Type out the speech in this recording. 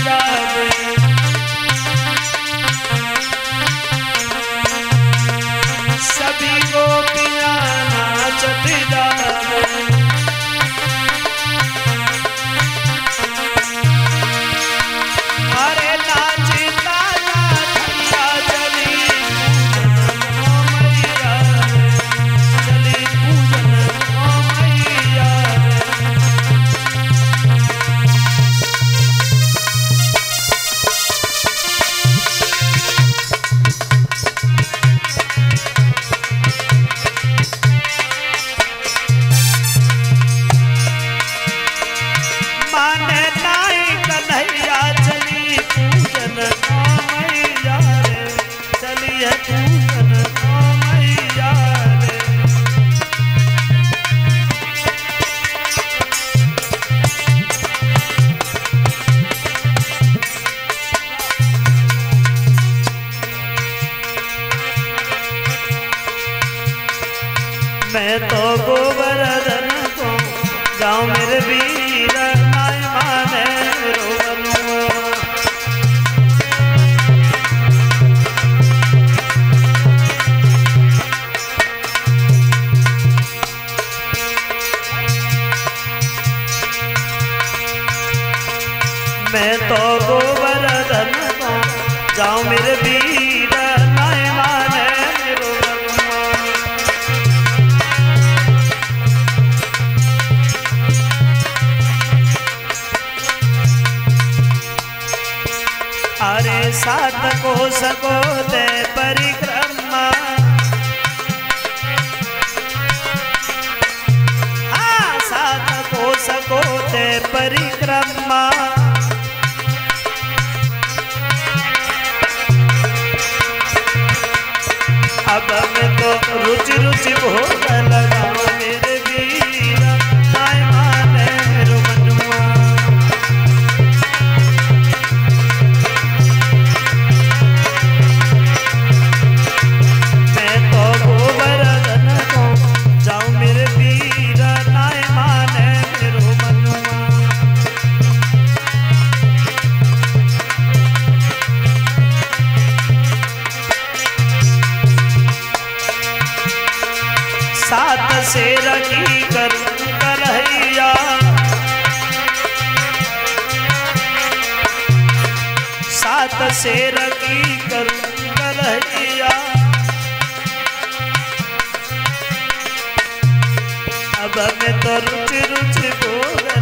मैं तो गोवर्धन को जाऊं मेरे वीर नाय माने रोवनु। मैं तो गोवर्धन को जाऊं मेरे वीर नाय माने अरे सात को सकोते परिक्रमा, हाँ सात को सकोते परिक्रमा। अब मैं तो रुचि रुचि भोग लगाऊं मेरे वीर नाय माने रोवनुआ। सात शेर की करूं करहैया, सात शेर की करूं करहैया। अब मैं तो रुचि रुचि बोल